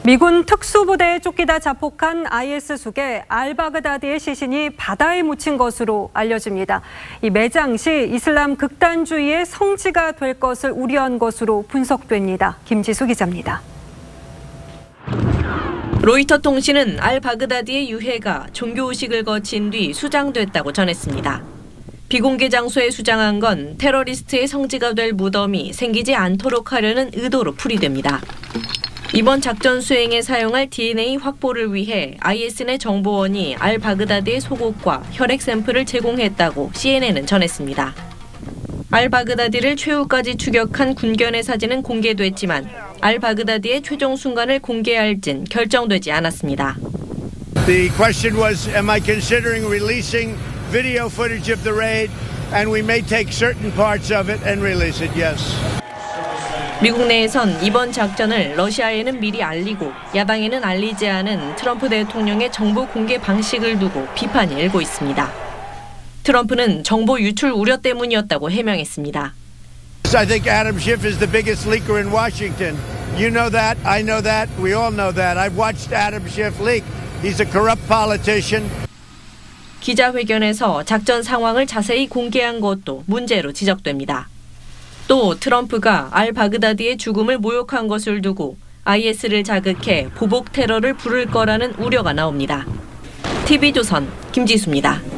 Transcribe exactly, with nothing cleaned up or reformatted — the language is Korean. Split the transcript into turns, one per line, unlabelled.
미군 특수부대에 쫓기다 자폭한 아이에스 속에 알바그다디의 시신이 바다에 묻힌 것으로 알려집니다. 이 매장 시 이슬람 극단주의의 성지가 될 것을 우려한 것으로 분석됩니다. 김지수 기자입니다.
로이터 통신은 알바그다디의 유해가 종교의식을 거친 뒤 수장됐다고 전했습니다. 비공개 장소에 수장한 건 테러리스트의 성지가 될 무덤이 생기지 않도록 하려는 의도로 풀이됩니다. 이번 작전 수행에 사용할 디엔에이 확보를 위해 아이에스 내 정보원이 알바그다디의 속옷과 혈액 샘플을 제공했다고 씨엔엔은 전했습니다. 알바그다디를 최후까지 추격한 군견의 사진은 공개됐지만 알바그다디의 최종 순간을 공개할진 결정되지 않았습니다.
The question was, am I considering releasing video footage of the raid, and we may take certain parts of it and release it. Yes.
미국 내에선 이번 작전을 러시아에는 미리 알리고 야당에는 알리지 않은 트럼프 대통령의 정보 공개 방식을 두고 비판이 일고 있습니다. 트럼프는 정보 유출 우려 때문이었다고 해명했습니다.
I think Adam Schiff is the biggest leaker in Washington. You know that, I know that, we all know that. I've watched Adam Schiff leak. He's a corrupt politician.
기자회견에서 작전 상황을 자세히 공개한 것도 문제로 지적됩니다. 또 트럼프가 알바그다디의 죽음을 모욕한 것을 두고 아이에스를 자극해 보복 테러를 부를 거라는 우려가 나옵니다. 티비조선 김지수입니다.